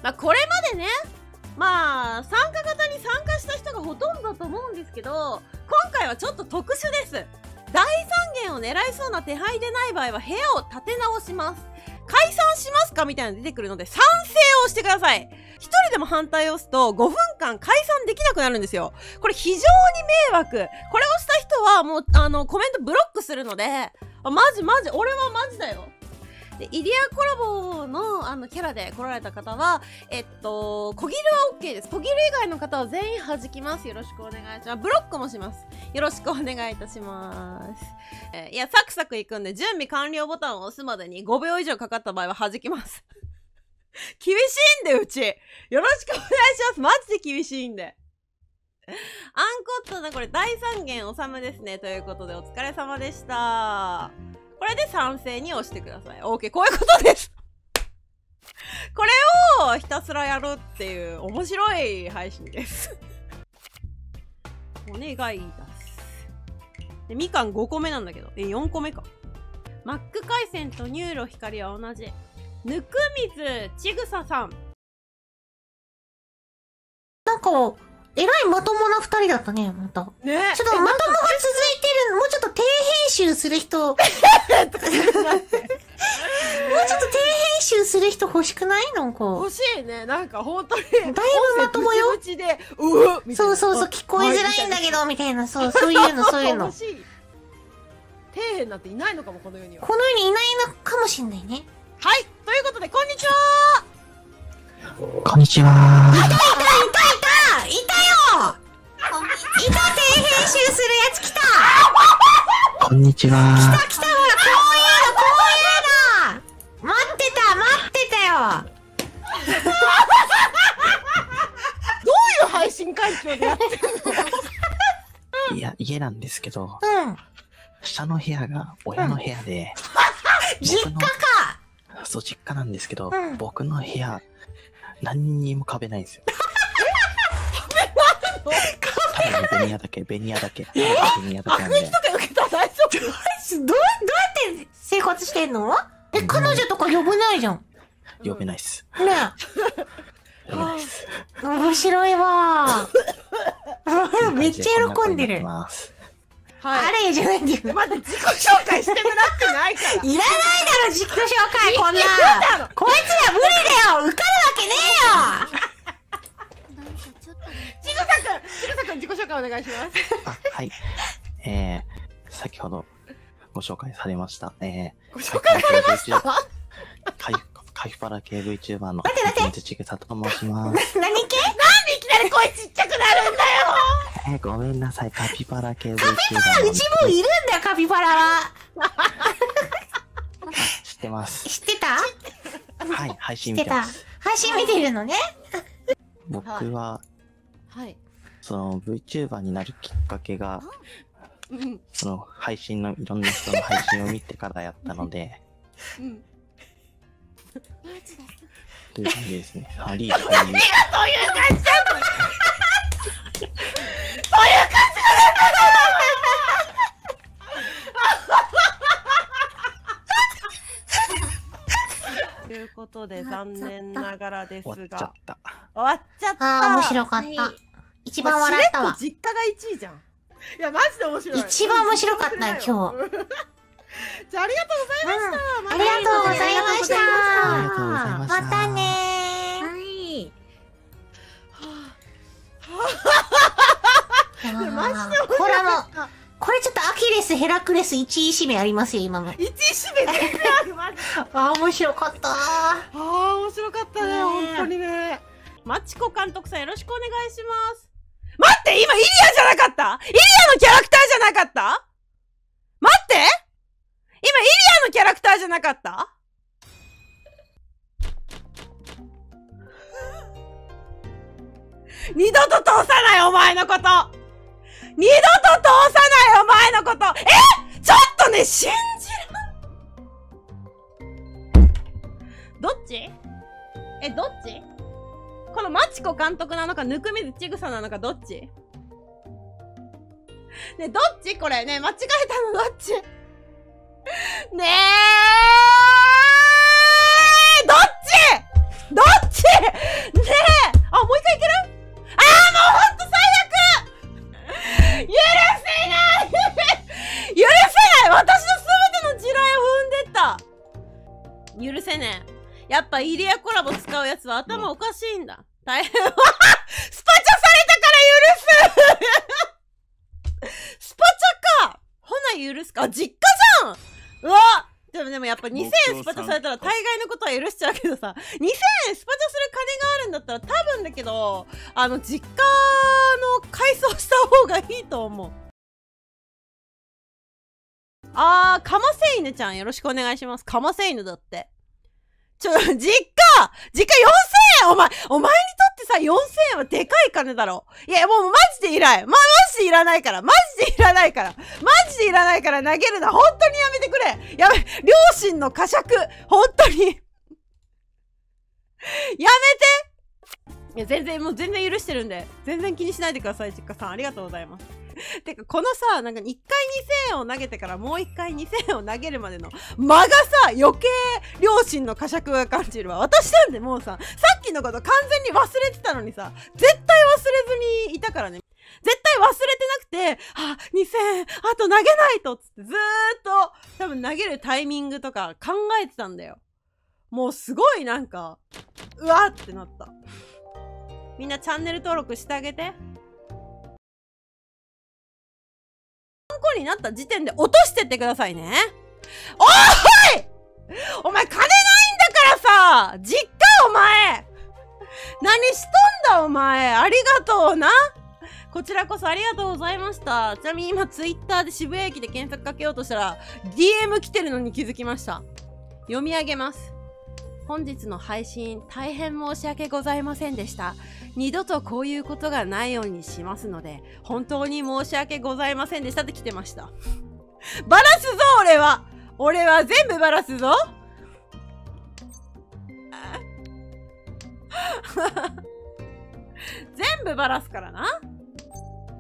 まあこれまでね、まあ参加型に参加した人がほとんどだと思うんですけど、今回はちょっと特殊です。大三元を狙いそうな手配でない場合は部屋を立て直します。解散しますかみたいなの出てくるので、賛成をしてください。一人でも反対を押すと5分間解散できなくなるんですよ。これ非常に迷惑。これをした人はもうコメントブロックするので、マジ俺はマジだよ。でイリアコラボのキャラで来られた方は小切れは OK です。小切れ以外の方は全員弾きます。よろしくお願いします。ブロックもします。よろしくお願いいたします。いやサクサクいくんで、準備完了ボタンを押すまでに5秒以上かかった場合は弾きます厳しいんで、うちよろしくお願いします。マジで厳しいんで。アンコットね、これ第3元おさむですね。ということでお疲れ様でした。これで賛成に押してください。OK、こういうことですこれをひたすらやるっていう面白い配信ですお願いです。でみかん5個目なんだけど、4個目か。マック回線とニューロ光は同じ。ぬくみずちぐささん。 なんか、えらいまともな二人だったね、また。 ね、 ちょっとまともが続いてる、もうちょっと低編集する人、もうちょっと低編集する人欲しくない？なんか。 欲しいね。なんか本当に。 だいぶまともよ。そうそうそう、聞こえづらいんだけど、みたいな、そういうの。 欲しい。底辺なんていないのかも、この世には。 この世にいないのかもしんないね。 はい、ということで、こんにちはこんにちは。 いたよ底編集するやつ来たこんにちは。 来たほら、こういうの待ってたよどういう配信環境でやってるのいや、家なんですけど、 うん。 下の部屋が親の部屋で、 実家かそう、実家なんですけど、 うん僕の部屋、何にも壁ないんですよ。ただのベニヤだけ。ベニヤだけなんで。 爆撃とか受けたら大丈夫？ どうやって生活してんの？彼女とか呼べないじゃん。 呼べないっす。 ね呼べないっす。 え。面白いわめっちゃ喜んでる。 はい。 あれじゃないんだよ。 まだ自己紹介してもらってないから。 いらないだろ、自己紹介、こんな。こいつら無理だよ、受かるわけねえよ。 ちぐさくん、自己紹介お願いします。 あ、はい。先ほどご紹介されました。 ご紹介されましたカイパラ系 VTuber の水ちぐさと申します。 何系？なんでいきなり声ちっちゃくなるんだよごめんなさい、カピパラ系 VTuber カピバラ、うちもいるんだよ、カピバラは。 知ってます。 知ってた？ はい、配信見てます。 配信見てるのね。 僕は、 はい。 その VTuber になるきっかけが、その配信のいろんな人の配信を見てからやったので、という感じですね。ハリー、 何がそういう感じなの？そういう感じなのということで残念ながらですが終わっちゃった。 終わっちゃった。 ああ、面白かった。一番笑ったわ。 実家が1位じゃん。いやマジで面白い。 一番面白かったよ、今日。 じゃあありがとうございました。 ありがとうございました。 ありがとうございました。 またねー。はい。 マジで面白これかった。 これちょっとアキレス、ヘラクレス1位指名ありますよ、今の。 1位指名全然ある、マジで。 あー、面白かったー。 ああ、面白かったね、本当にね。マチコ監督さんよろしくお願いします。待って、今イリアじゃなかった？イリアのキャラクターじゃなかった？待って！今イリアのキャラクターじゃなかった？二度と通さないお前のこと！二度と通さないお前のこと！ちょっとね、信じらん。どっち？どっち？このマチコ監督なのか、ぬくみずちぐさなのか、どっち？ね、どっちこれね、間違えたのどっち？ねえどっち？どっち？ アコラボ使うやつは頭おかしいんだ。大変。スパチャされたから許すスパチャかほな許すか。実家じゃん。うわでもやっぱ2000円スパチャされたら大概のことは許しちゃうけどさ、2000円スパチャする金があるんだったら多分だけど、実家の改装した方がいいと思う。かませ犬ちゃんよろしくお願いします。かませ犬だって。実家 !4000 円お前にとってさ、4000円はでかい金だろ。いや、もうマジでいらない。マジでいらないから。マジでいらないから。マジでいらないから投げるな。本当にやめてくれ。やめ、両親の呵責。本当に。やめて。いや、全然許してるんで。全然気にしないでください、実家さん。ありがとうございます。てか、このさ、なんか1回2000円を投げてからもう1回2000円を投げるまでの間がさ、余計両親の呵責が感じるわ。私なんでもうさ、さっきのこと完全に忘れてたのにさ、絶対忘れずにいたからね。絶対忘れてなくて、2000円、あと投げないとっつってずーっと多分投げるタイミングとか考えてたんだよ。もうすごいなんか、うわーってなった。みんなチャンネル登録してあげて。になった時点で落としてってくださいね。おーいお前金ないんだからさ実家お前何しとんだお前ありがとうなこちらこそありがとうございました。ちなみに今ツイッターで渋谷駅で検索かけようとしたら DM 来てるのに気づきました。読み上げます。本日の配信大変申し訳ございませんでした。二度とこういうことがないようにしますので本当に申し訳ございませんでしたって来てました。バラすぞ俺は全部バラすぞ全部バラすからな。